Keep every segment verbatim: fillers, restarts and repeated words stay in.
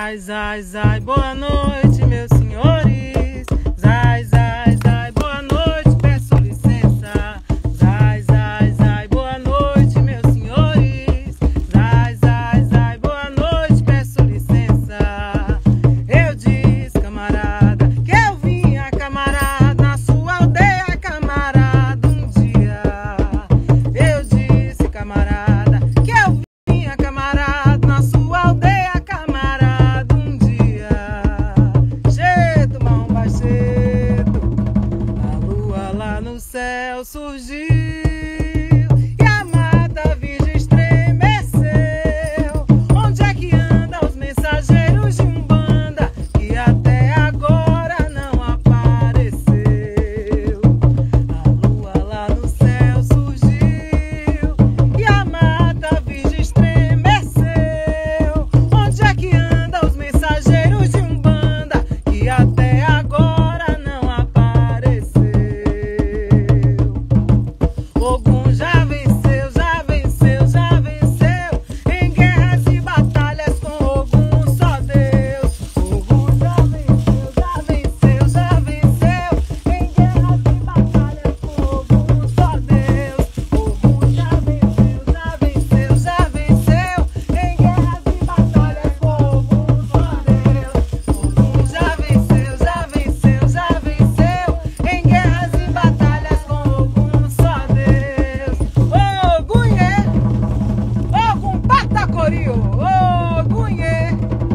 Zai, zai, zai, boa noite, meus senhores. Zai, zai, zai, boa noite, peço licença. Zai, zai, zai, boa noite, meus senhores. Zai, zai, zai, boa noite, peço licença. Eu disse, camarada, que eu vinha, camarada, na sua aldeia, camarada, um dia. Eu disse, camarada, que eu vinha, camarada, na sua aldeia, camarada, um dia. Cheio, mão cedo, a lua lá no céu surgiu e a mata virgem estremeceu. Onde é que andam os mensageiros de Umbanda que até agora não apareceu? A lua lá no céu surgiu e a mata virgem estremeceu. Onde é que andam os mensageiros de Umbanda que até agora não apareceu? Ogum já venceu, já venceu, já venceu em guerras e batalhas com Ogum só Deus. Ogum já venceu, já venceu, já venceu em guerras e batalhas com Ogum só Deus. Ogum já venceu, já venceu, já venceu em guerras e batalhas com Ogum só Deus. Ogum já venceu, já venceu, já venceu em guerras e batalhas com Ogum só Deus. Ogunhê, Ogum Patacorio, Ogunhê.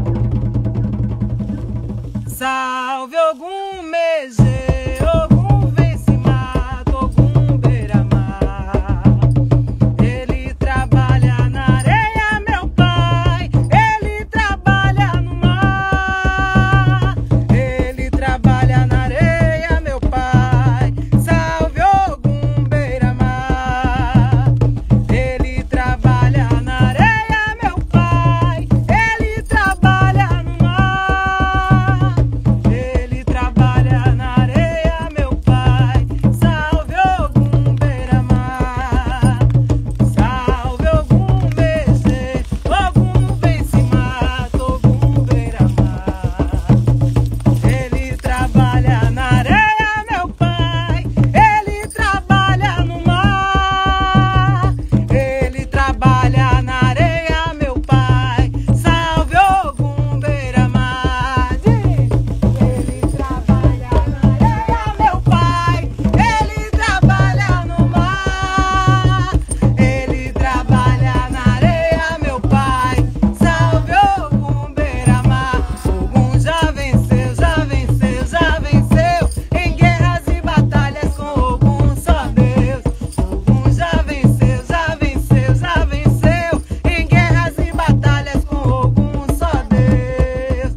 Salve Ogum Megê, Ogum vence mata, Ogum beira-mar. Ele trabalha na areia, meu pai, ele trabalha no mar. Ele trabalha na areia, meu pai, salve Ogum beira-mar. Ele trabalha na areia, meu pai, ele trabalha no mar. Ele trabalha na areia, meu pai, salve Ogum beira-mar. Salve Ogum Megê, Ogum vence mata, Ogum beira-mar. Ele trabalha na areia, meu pai, ele trabalha no mar. Ele trabalha na areia, meu pai, salve Ogum beira-mar. Ele trabalha na areia, meu pai, ele trabalha no mar. Ele trabalha na areia, meu pai, salve Ogum beira-mar. Ogum já venceu, já venceu, já venceu em guerras e batalhas com Ogum só Deus. Ogum já venceu, já venceu, já venceu em guerras e batalhas com Ogum só Deus.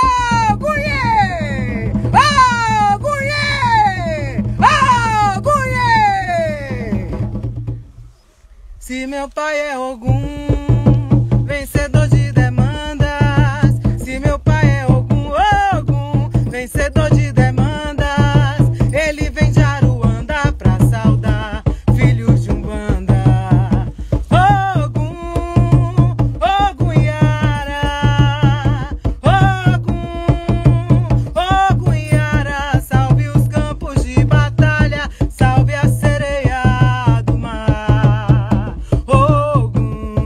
Ogunhê! Ogunhê! Ogunhê! Se meu pai é Ogum, vencedor de demandas. Se meu pai é Ogum, Ogum, vencedor de demandas. Ele vem de Aruanda pra saudar filhos de Umbanda. Ogum, Ogunhara, Ogum, Ogunhara, salve os campos de batalha, salve a sereia do mar. Ogum,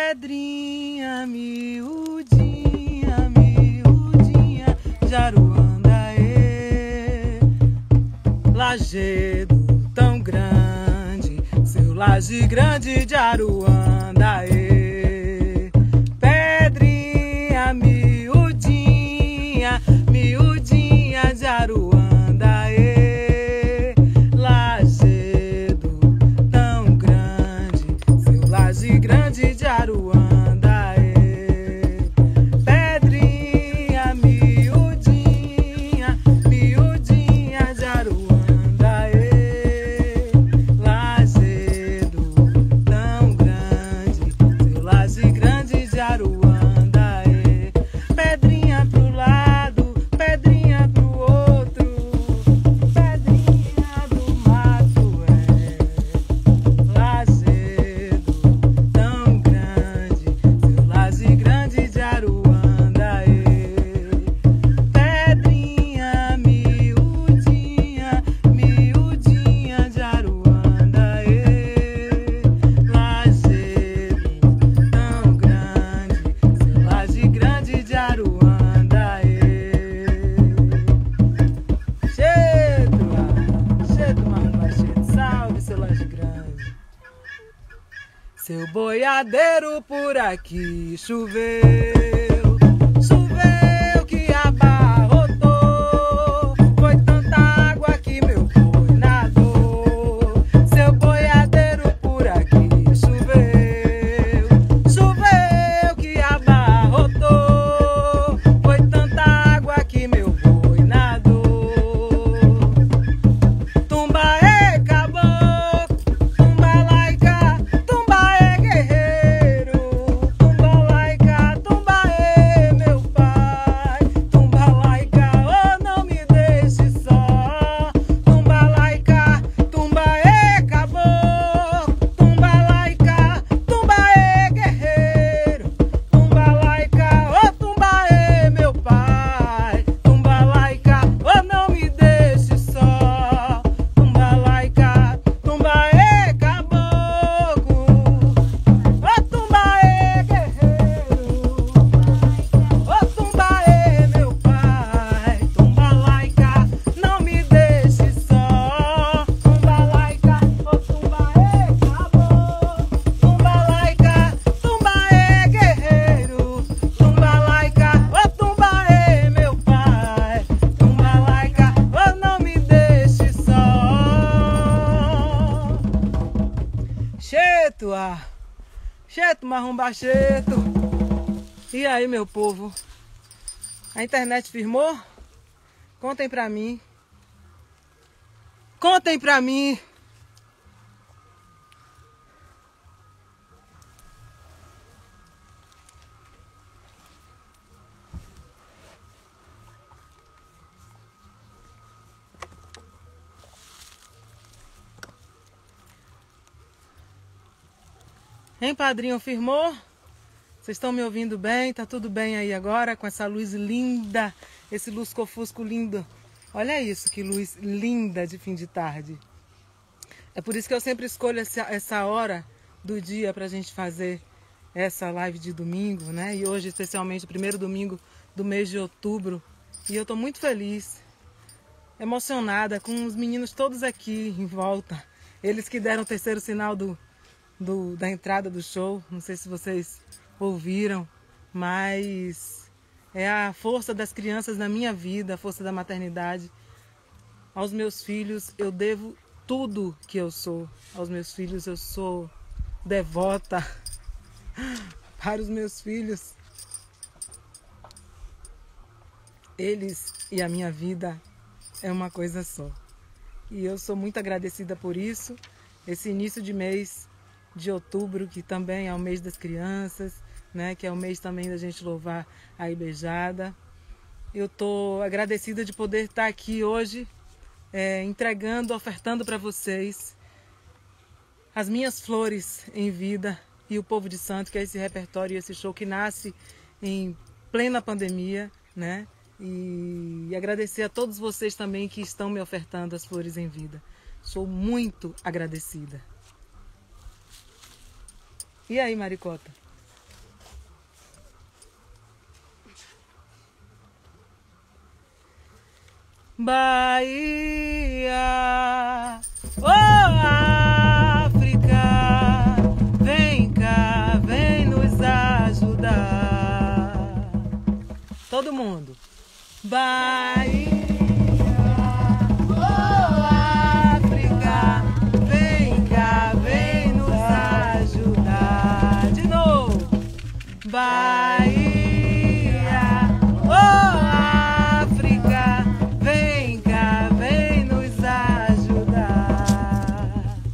Pedrinha miudinha, miudinha, Jaruandaê. Lajedo tão grande, seu laje grande de Aruandaê. Pedrinha miudinha, miudinha de Aruandaê. Lajedo tão grande, seu laje grande de Aruandaê. Pedrinha miudinha, miudinha de Aruandaê. Lajedo tão grande, seu laje grande de Aruandaê. Pedrinha pro lado, pedrinha pro outro, pedrinha do mato é. Lajedo tão grande, seu laje grande de Aruandaê. Pedrinha miudinha, miudinha de Aruandaê. Lajedo tão grande, seu laje grande de Aruandaê. Chedo, chedo, marrom chedo, salve seu laje grande. Seu boiadeiro por aqui choveu, choveu que abarrotou, foi tanta água que meu boi nadou. Seu boiadeiro por aqui choveu, choveu que abarrotou, foi tanta água que meu boi nadou. Tumbaê caboclo, tumbalaica, tumbaê guerreiro, tumbalaica, tumbaê meu pai, tumbalaica, oh não me deixe só, tumbalaica, tumbaê caboclo, tumbalaica, tumbaê guerreiro, tumbalaica, oh tumbaê meu pai, tumbalaica, oh não me deixe só, tumbalaica, tumbaê caboclo, oh tumbaê guerreiro, oh tumbaê meu pai, tumbalaica, não me deixe só, tumbalaica, oh tumbaê caboclo, tumbalaica, tumbaê guerreiro, tumbalaica, oh tumbaê meu pai, tumbalaica, oh não me deixe só. Cheto, ah, cheto, marromba cheto. E aí, meu povo? A internet firmou? Contem pra mim. Contem pra mim. Hein, padrinho, firmou? Vocês estão me ouvindo bem? Tá tudo bem aí agora com essa luz linda, esse lusco-fusco lindo. Olha isso, que luz linda de fim de tarde. É por isso que eu sempre escolho essa, essa hora do dia pra gente fazer essa live de domingo, né? E hoje, especialmente, o primeiro domingo do mês de outubro. E eu tô muito feliz, emocionada, com os meninos todos aqui em volta. Eles que deram o terceiro sinal do... Do, da entrada do show, não sei se vocês ouviram, mas é a força das crianças na minha vida, a força da maternidade. Aos meus filhos eu devo tudo que eu sou. Aos meus filhos eu sou devota. Para os meus filhos, eles e a minha vida é uma coisa só. E eu sou muito agradecida por isso. Esse início de mês de outubro, que também é o mês das crianças, né, que é o mês também da gente louvar a Ibejada. Eu estou agradecida de poder estar aqui hoje, é, entregando, ofertando para vocês as minhas flores em vida e o Povo de Santo, que é esse repertório, esse show que nasce em plena pandemia, né? E agradecer a todos vocês também que estão me ofertando as flores em vida. Sou muito agradecida. E aí, Maricota? Bahia, oh África, vem cá, vem nos ajudar. Todo mundo. Bahia, oh África, vem cá, vem nos ajudar. De novo. Bahia, oh África, vem cá, vem nos ajudar.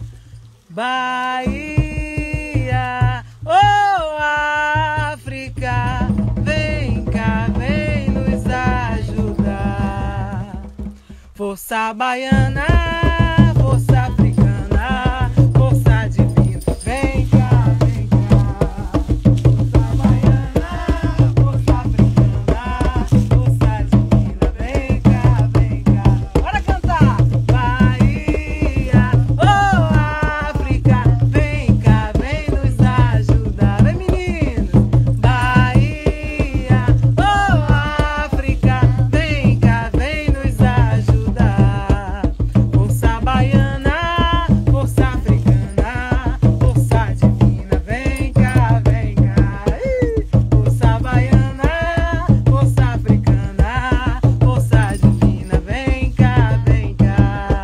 Bahia, oh África, vem cá, vem nos ajudar. Força baiana, força africana, força divina, vem cá, vem cá. Força baiana, força africana, força divina, vem cá, vem cá. Bora cantar! Bahia, oh África, vem cá, vem nos ajudar. Vem meninos! Bahia, oh África, vem cá, vem nos ajudar. Força baiana, força africana, força divina, vem cá, vem cá. Ih! Força baiana, força africana, força divina, vem cá, vem cá.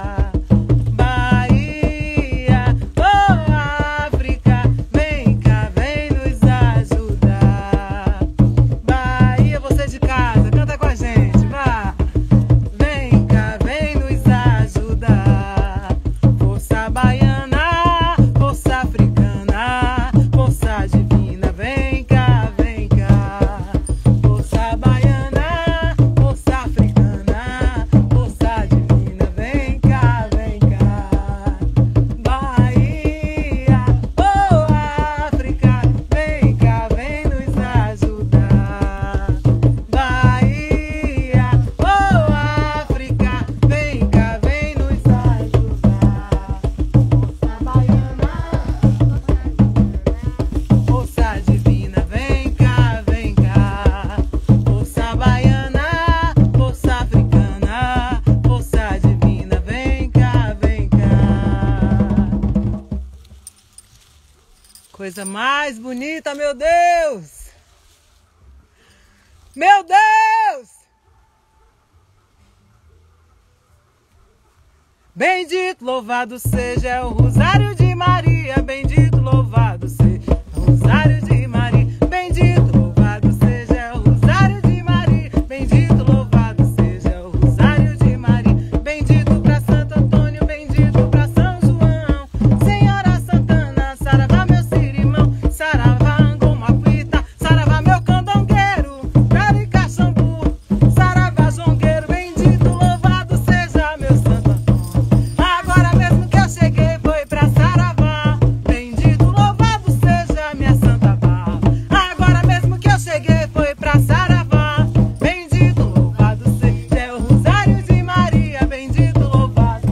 Bahia, oh África, vem cá, vem nos ajudar. Bahia, você de casa, canta com a gente, vá. Vem cá, vem nos ajudar. Força baiana, força africana, força divina, vem cá, vem cá. Força baiana, força africana, força divina, vem cá, vem cá. Bahia, oh África, vem cá, vem nos ajudar. Bahia, oh África, vem cá, vem nos ajudar. Força baiana, força divina, vem cá, vem cá. Força baiana, força africana, força divina, vem cá, vem cá. Coisa mais bonita, meu Deus! Meu Deus! Bendito, louvado seja o Rosário de Maria. Bendito, louvado seja o Rosário de Maria. Bendito, louvado seja o Rosário de Maria. Bendito, louvado seja o Rosário de Maria. Bendito pra Santo Antônio, bendito pra São João. Senhora Santana, saravá meu sirimão. Saravá Angomapuita, saravá meu candongueiro. Caricaxambu, saravá jongueiro. Bendito, louvado seja meu Santo Antônio. Agora mesmo que eu cheguei foi pra saravá. Bendito, louvado seja minha Santa Barra. Agora mesmo que eu cheguei foi pra saravá. Bendito, louvado seja o Rosário de Maria. Bendito, louvado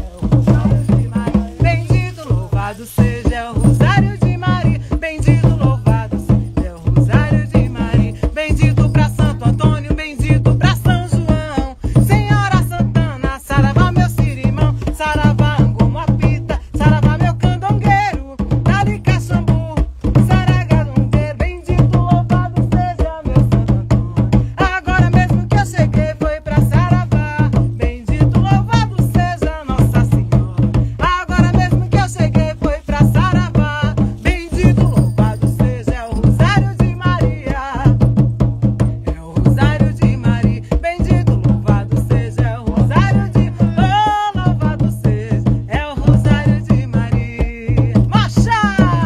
seja o Rosário de Maria. Bendito, louvado seja o Rosário de Maria. Bendito, louvado seja o Rosário de Maria. Bendito pra Santo Antônio, bendito pra São João. Senhora Santana, saravá meu sirimão. Saravá Angomapuita, saravá meu candongueiro. Caricaxambu, saragadongueiro. Bendito, louvado seja meu Santo Antônio. Agora mesmo que eu cheguei foi pra saravá. Bendito, louvado seja Nossa Senhora. Agora mesmo que eu cheguei foi pra saravá. Bendito, louvado seja o Rosário de Maria. É o Rosário de Maria. Bendito, louvado seja o Rosário de Oh, louvado seja, é o Rosário de Maria. Marcha!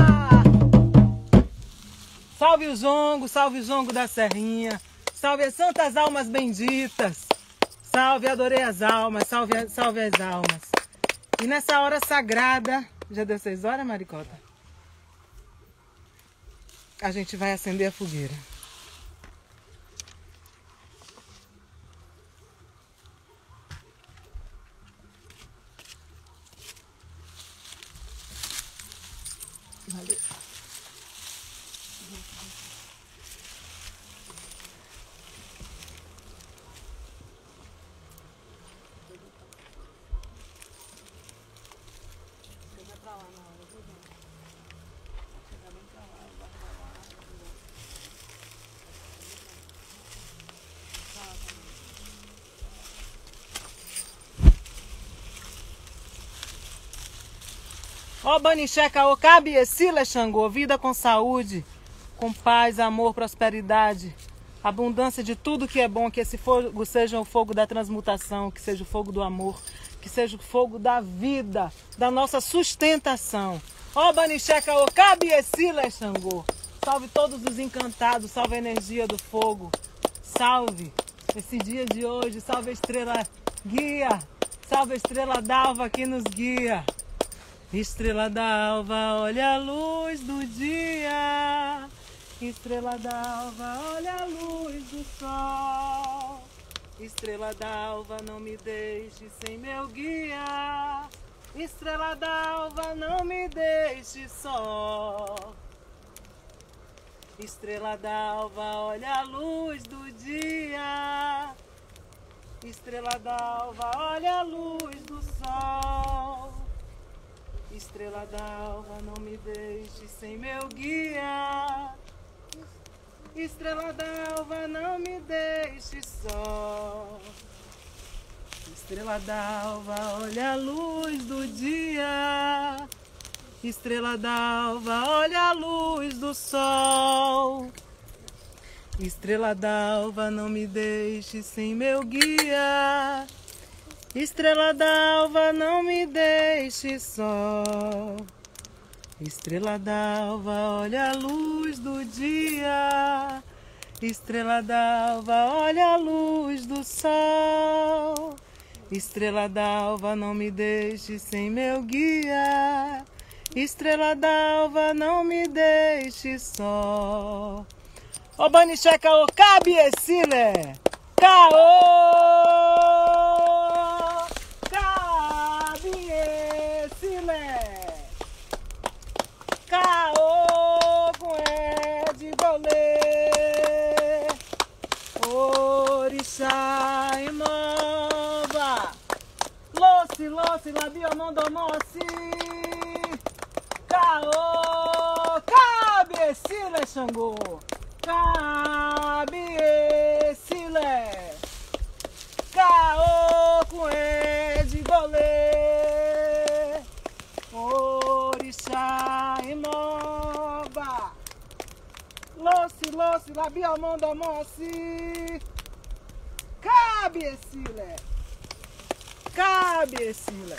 Salve o jongo, salve o jongo da Serrinha. Salve as santas almas benditas. Salve, adorei as almas, salve, salve as almas. E nessa hora sagrada, já deu seis horas, Maricota? A gente vai acender a fogueira. Valeu. Ó Banicheca, ó Cabiecila, Xangô, vida com saúde, com paz, amor, prosperidade, abundância de tudo que é bom, que esse fogo seja o fogo da transmutação, que seja o fogo do amor, que seja o fogo da vida, da nossa sustentação. Ó Banicheca, ó Cabiecila, Xangô, salve todos os encantados, salve a energia do fogo, salve esse dia de hoje, salve a estrela guia, salve a estrela d'alva que nos guia. Estrela d'alva, olha a luz do dia. Estrela d'alva, olha a luz do sol. Estrela d'alva, não me deixe sem meu guia. Estrela d'alva, não me deixe só. Estrela d'alva, olha a luz do dia. Estrela d'alva, olha a luz do sol. Estrela d'alva, não me deixe sem meu guia. Estrela d'alva, não me deixe só. Estrela d'alva, olha a luz do dia. Estrela d'alva, olha a luz do sol. Estrela d'alva, não me deixe sem meu guia. Estrela d'alva, não me deixe só. Estrela d'alva, olha a luz do dia. Estrela d'alva, olha a luz do sol. Estrela d'alva, não me deixe sem meu guia. Estrela d'alva, não me deixe só. Ó Banicheca, ó Cabiecila, caô! Caô com é de golê, orixá imova, loce, loce, labiomondomossi, caô, Cabiecila, Xangô, Cabiecila, caô com é de golê, orixá imova, loce, loce, labiomondomossi, Cabiecila, Cabiecila.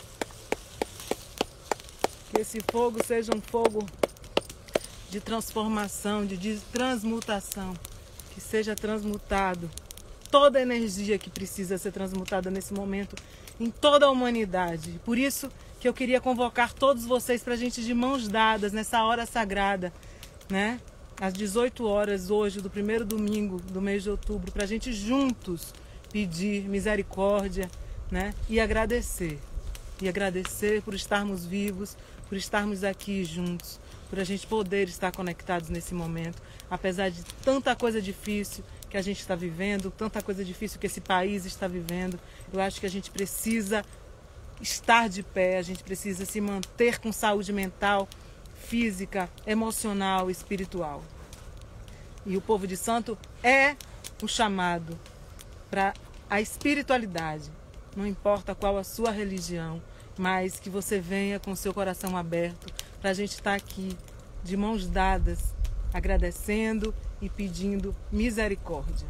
Que esse fogo seja um fogo de transformação, de, de transmutação, que seja transmutado toda a energia que precisa ser transmutada nesse momento em toda a humanidade. Por isso que eu queria convocar todos vocês para a gente de mãos dadas nessa hora sagrada, né? Às dezoito horas hoje, do primeiro domingo do mês de outubro, para a gente juntos pedir misericórdia, né? E agradecer. E agradecer por estarmos vivos, por estarmos aqui juntos, por a gente poder estar conectados nesse momento, apesar de tanta coisa difícil que a gente está vivendo, tanta coisa difícil que esse país está vivendo. Eu acho que a gente precisa estar de pé, a gente precisa se manter com saúde mental, física, emocional, espiritual. E o povo de santo é o chamado para a espiritualidade. Não importa qual a sua religião, mas que você venha com o seu coração aberto para a gente estar aqui de mãos dadas, agradecendo e pedindo misericórdia.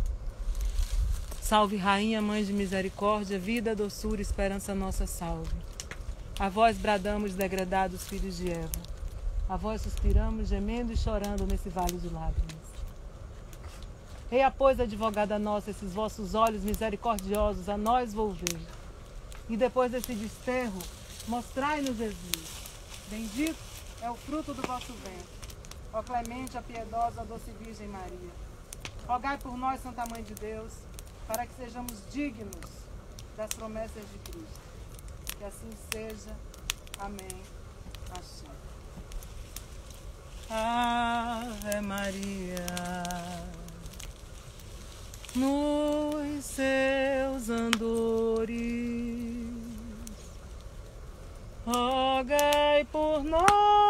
Salve Rainha, Mãe de Misericórdia, vida, doçura, esperança nossa, salve. A vós bradamos, degradados filhos de Eva. A vós suspiramos, gemendo e chorando nesse vale de lágrimas. Eia, pois, advogada nossa, esses vossos olhos misericordiosos a nós volver. E depois desse desterro, mostrai-nos Jesus. Bendito é o fruto do vosso ventre. Ó clemente, a piedosa, a doce Virgem Maria. Rogai por nós, Santa Mãe de Deus, para que sejamos dignos das promessas de Cristo. Que assim seja. Amém. Axé. Ave Maria, nos seus andores, rogai por nós,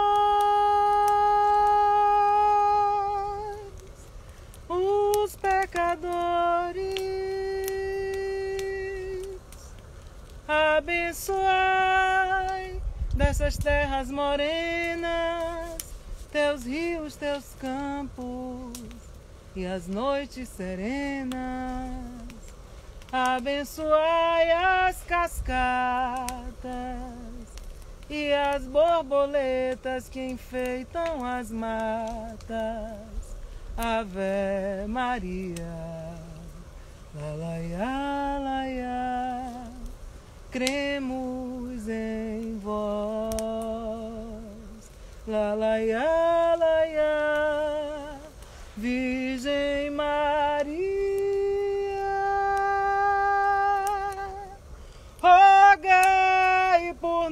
os pecadores, abençoai nessas terras morenas, teus rios, teus campos e as noites serenas. Abençoai as cascatas e as borboletas que enfeitam as matas. Ave Maria, lalaiá, laiá, cremos em vós. Lalaiá, laiá, Virgem Maria, rogai por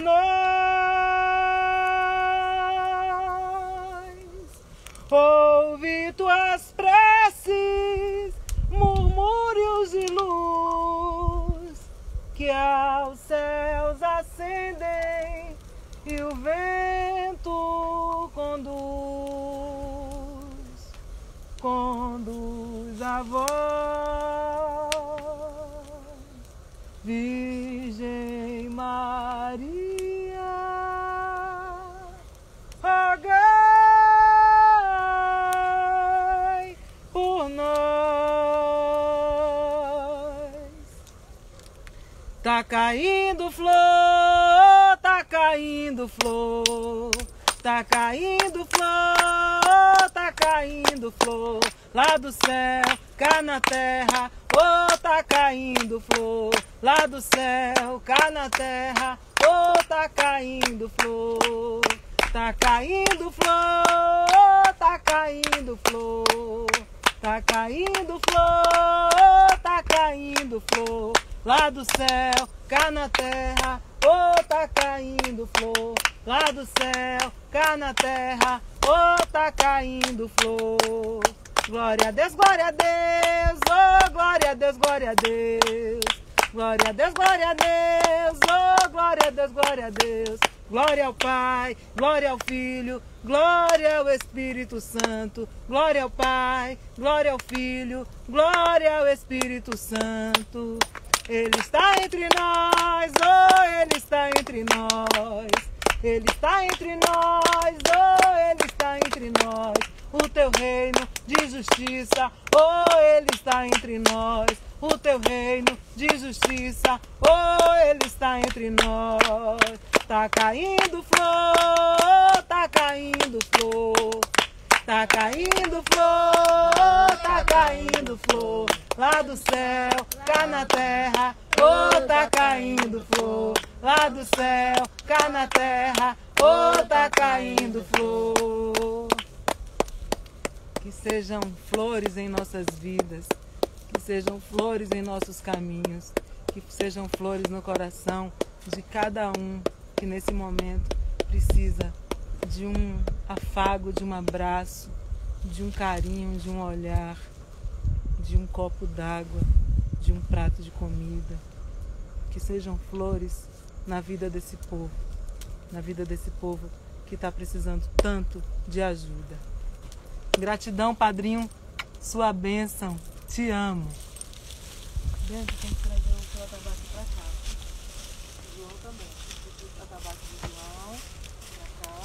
nós, ouve tuas preces, murmúrios de luz, que aos céus ascendem e o vento conduz, conduz a vós, Virgem Maria, rogai por nós. Tá caindo flor, tá caindo flor, tá caindo flor, tá caindo flor, lá do céu, cá na terra. Oh, tá caindo flor, lá do céu, cá na terra. Oh, tá caindo flor, tá caindo flor, tá caindo flor, tá caindo flor, tá caindo flor, lá do céu, cá na terra. Oh, tá caindo flor, lá do céu, cá na terra. Oh, tá caindo flor. Glória a Deus, glória a Deus, oh, glória a Deus, glória a Deus. Glória a Deus, glória a Deus, oh, glória a Deus, glória a Deus. Glória ao Pai, glória ao Filho, glória ao Espírito Santo. Glória ao Pai, glória ao Filho, glória ao Espírito Santo. Ele está entre nós, oh, Ele está entre nós. Ele está entre nós, oh, Ele está entre nós. O teu reino de justiça, oh, Ele está entre nós. O teu reino de justiça, oh, Ele está entre nós. Tá caindo flor, tá caindo flor, tá caindo flor, tá caindo flor, lá do céu, cá na terra. Oh, tá caindo flor, lá do céu, cá na terra. Oh, tá caindo flor. Que sejam flores em nossas vidas, que sejam flores em nossos caminhos, que sejam flores no coração de cada um que nesse momento precisa de um afago, de um abraço, de um carinho, de um olhar, de um copo d'água, de um prato de comida. Que sejam flores na vida desse povo, na vida desse povo que está precisando tanto de ajuda. Gratidão, padrinho, sua bênção. Te amo. Bênção, tem que trazer o seu atabaque pra cá. O João também. O atabaque do João pra cá.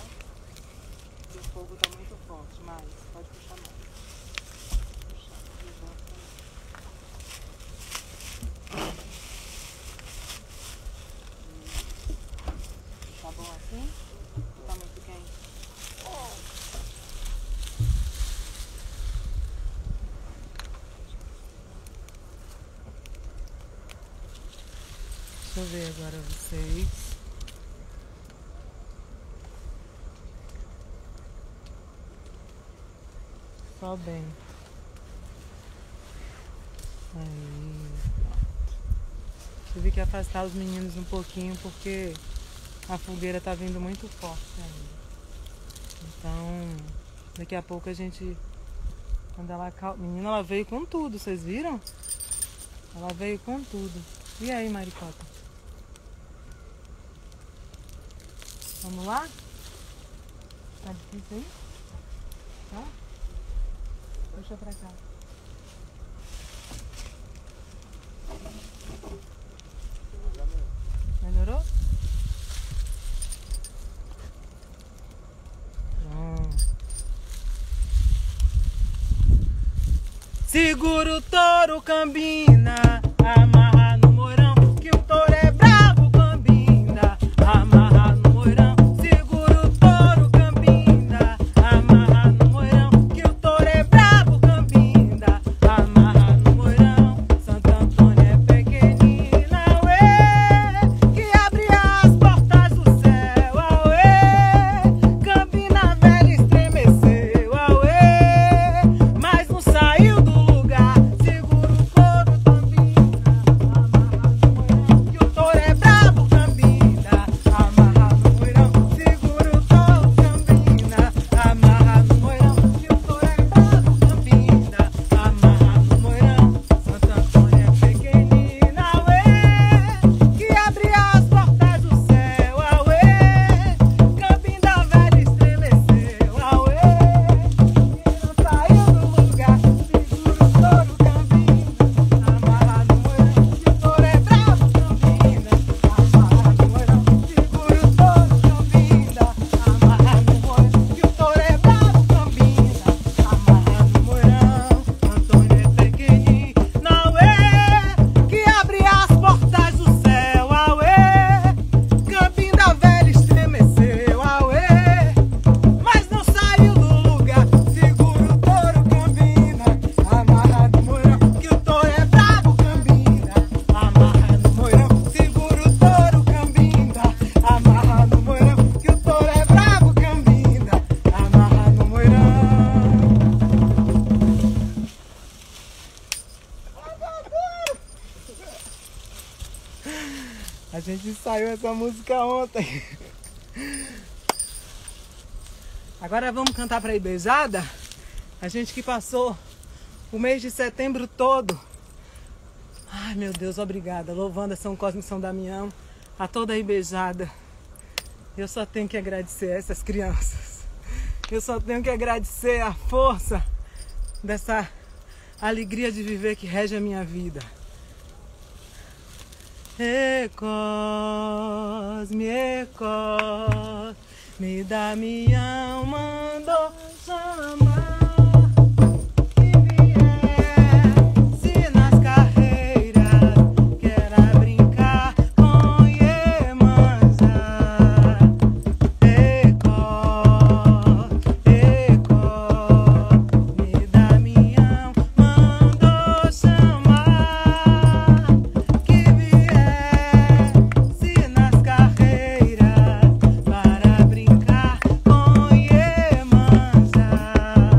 O fogo tá muito forte, mas pode puxar mais. Puxar. O João também. Tá bom assim? Tá muito quente? Deixa eu ver agora vocês. Só bem. Aí. Tive que afastar os meninos um pouquinho porque a fogueira tá vindo muito forte ainda. Então, daqui a pouco a gente... Quando ela... Menina, ela veio com tudo, vocês viram? Ela veio com tudo. E aí, Maricota? Vamos lá? Tá difícil aí? Tá? Puxa pra cá. Melhorou? segura o touro, cambina, amarra no moirão, que o touro é bravo, cambina, amarra no moirão, segura o touro, cambina, amarra no moirão, que o touro é bravo, cambina, amarra no moirão. Santo Antônio é pequenina, ué, que abre as portas do céu, auê, Campina Velha estremeceu, auê, mas não saiu do lugar, segura o couro, cambina, amarra no moirão, que o touro é bravo, cambina, amarra no moirão, segura o touro, cambina, amarra no moirão, que o touro é bravo, cambina, amarra no moirão. Santo Antônio é pequenina, ué, que abre as portas do céu, auê, Campina Velha estremeceu, auê, que não saiu do lugar, segura o touro, cambina, amarra no moirão, que o touro é bravo, cambina, amarra no moirão, segura o touro, cambina, amarra no moirão, que o touro é bravo, cambina, amarra no moirão. Antônio é pequenina, ué, que abre as portas do céu, auê, Campina Velha estremeceu, auê, mas não saiu do lugar, segura o touro, cambina, amarra no moirão, que o touro é bravo, cambina, amarra no moirão, segura o touro, cambina, amarra no moirão, que o touro é bravo, cambina, amarra no moirão. A gente ensaiou essa música ontem. Agora vamos cantar pra Ibejada. A gente que passou o mês de setembro todo. Ai, meu Deus, obrigada. Louvando a São Cosme e São Damião, a toda a Ibejada. Eu só tenho que agradecer a essas crianças. Eu só tenho que agradecer a força dessa alegria de viver que rege a minha vida. E Cosme, e Cosme, Damião mandou chamar, que viesse nas carreiras, quer brincar com Iemanjá. E Cosme, e Cosme, Damião mandou chamar, que viesse nas carreiras para brincar com Iemanjá.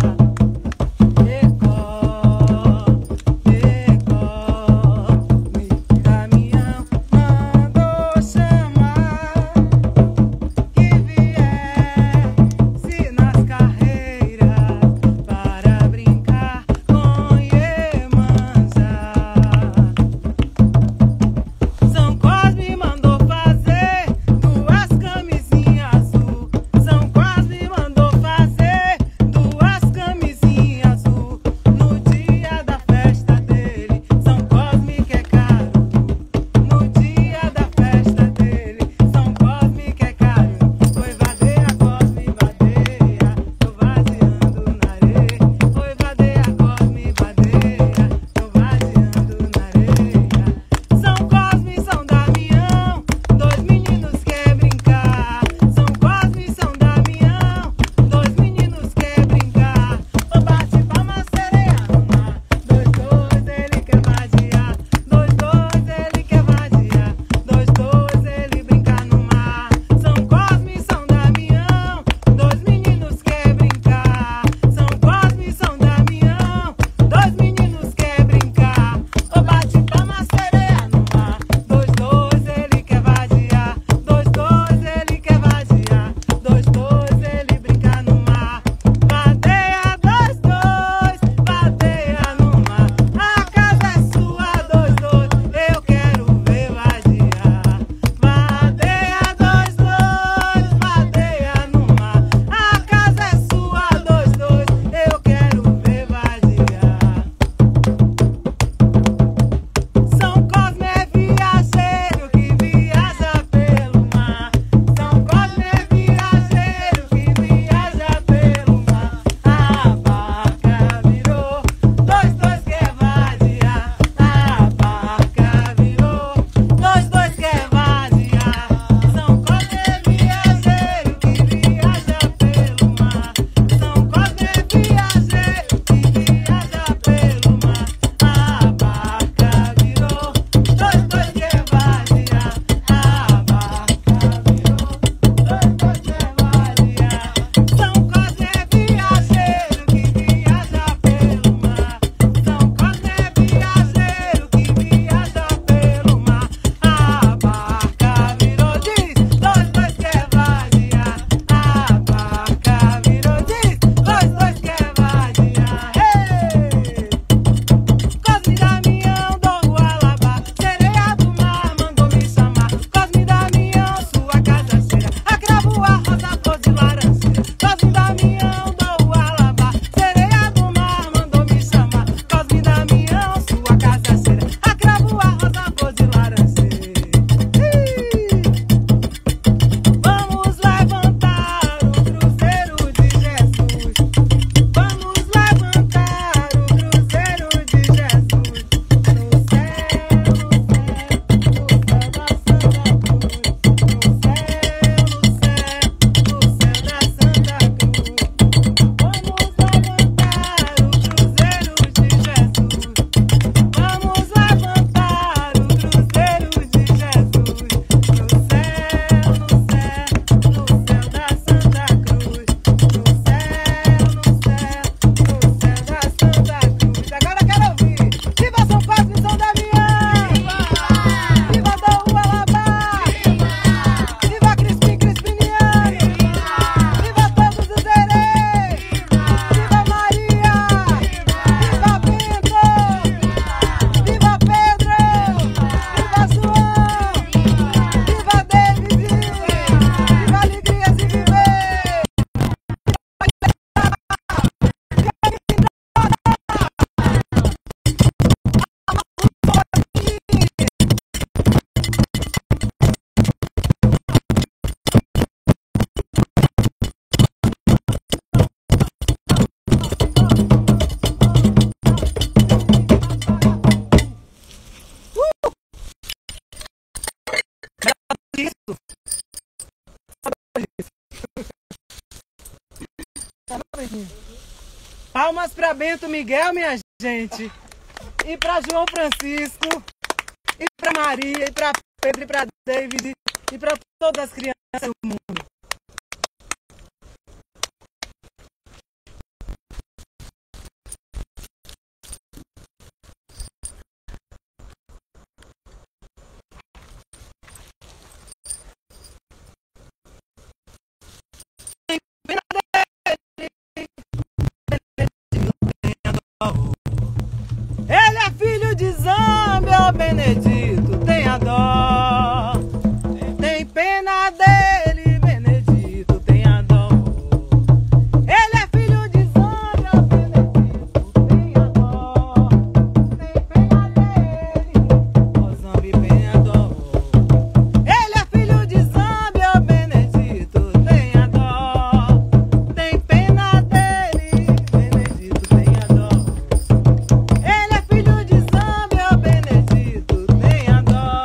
Palmas para Bento Miguel, minha gente. E para João Francisco. E para Maria. E para Pedro. E para David. E para todas as crianças do mundo. Ele é filho de Zambia, Benedito, tenha dó. Tem pena dele, Benedito, tenha dó. Ele é filho de Zambia, Benedito, tenha dó. Tem pena dele, ó Zambia, tenha dó. Ele é filho de Zambia, Benedito, tenha dó. Tem pena dele, Benedito, tenha dó. Ele é filho de Zambia, Benedito, tenha dó.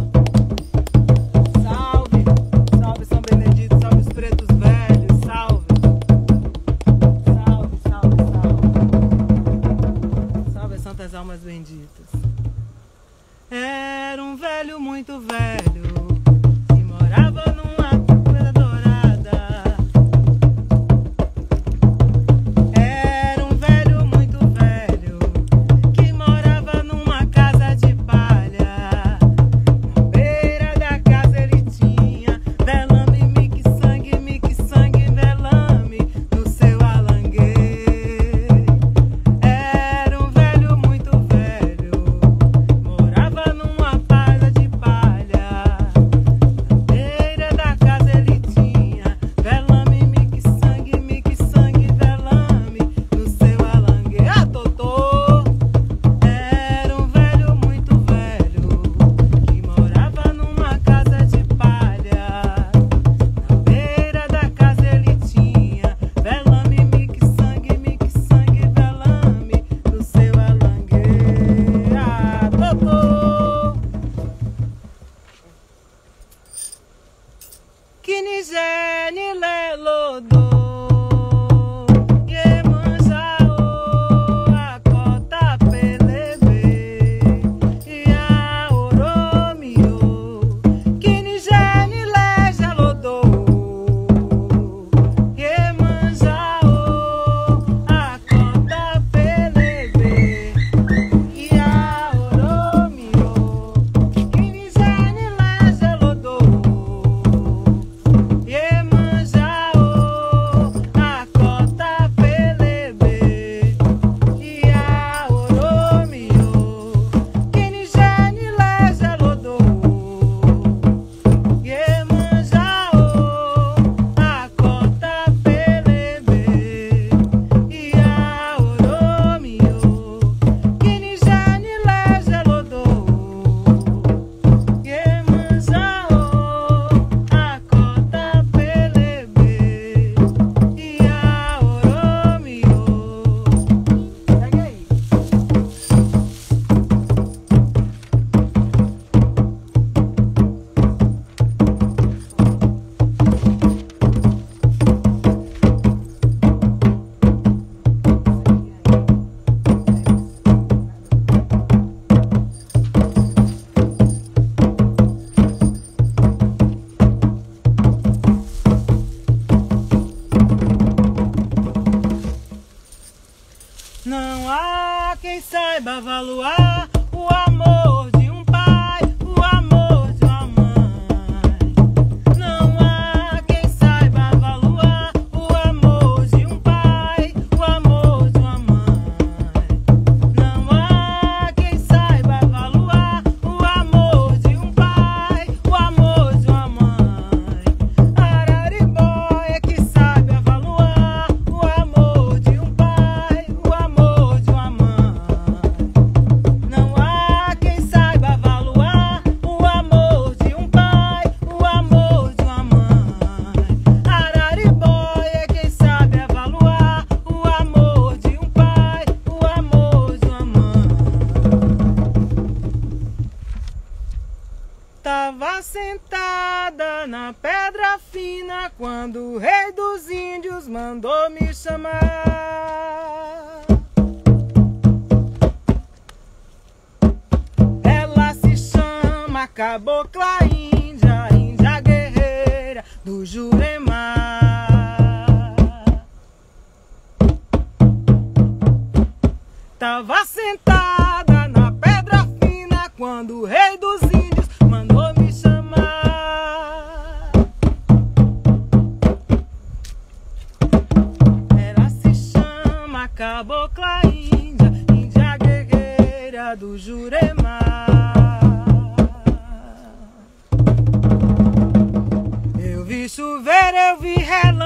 Salve, salve São Benedito, salve os pretos velhos, salve. Salve, salve, salve. Salve as santas almas benditas. Era um velho muito velho que morava numa pedra dourada. Era um velho muito velho que morava numa casa de palha. Na beira da casa ele tinha velame, mique sangue, mique sangue, velame no seu alanguê. Era um velho muito velho, morava numa casa de palha. Na beira da casa ele tinha velame, mique sangue, mique sangue, velame no seu alanguê. Ah, Totô! Era um velho muito velho que morava numa casa de palha. Na beira da casa ele tinha velame, mique sangue, mique sangue, velame no seu alanguê. Ah, Totô! Kinigene lelodô, Iemanjá-ô, Acota pelebe, Iaorômio, Kinigene legelodô, Iemanjá-ô, Acota pelebe, Iaorômio, Kinigene legelodô. Iemanjá-ô, Acota pelebe, Iaorômio, Kinigene legelodô. Iemanjá-ô, Acota pelebe, Iaorômio, Kinigene legelodô. Iemanjá-ô, Acota pelebe, Iaorômio. Pega aí. Não há quem saiba avaliar o amor de um pai, o amor de uma mãe. Não há quem saiba avaliar o amor de um pai, o amor de uma mãe. Não há quem saiba avaliar o amor de um pai, o amor de uma mãe. Araribó é que sabe avaliar o amor de um pai, o amor de uma mãe. Não há quem saiba avaliar o amor de um pai, o amor de uma mãe. Araribó é quem sabe avaliar o amor de um pai, o amor de uma mãe. Tava sentada na pedra fina quando o rei dos índios mandou me chamar. cabocla índia, índia guerreira do Jurema. Tava sentada na pedra fina quando o rei dos índios mandou me chamar. Ela se chama cabocla índia, índia guerreira do Jurema. Eu vi chover, eu vi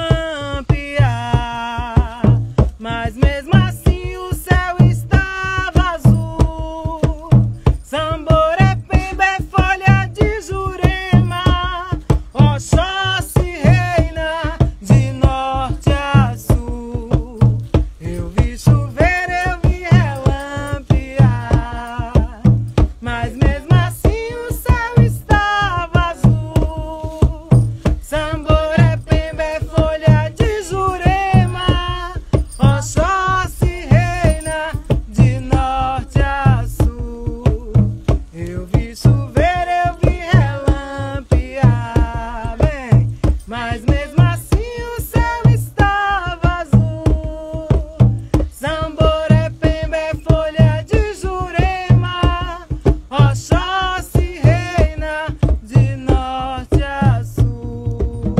relampear, mas mesmo assim o céu estava azul. Samboré, Pemba, folha de Jurema, Oxóssi reina de norte a sul. Eu vi chover, eu vi relampear, mas mesmo assim o céu estava azul. Samboré, Pemba, folha de Jurema, Oxóssi reina de norte a sul. Eu vi chover, eu vi relampear, bem, mas mesmo assim o céu estava azul. Samboré, Pemba, folha de Jurema, Oxóssi reina de norte a sul.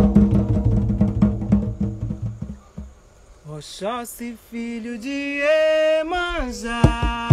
Oxóssi, filho de Iemanjá.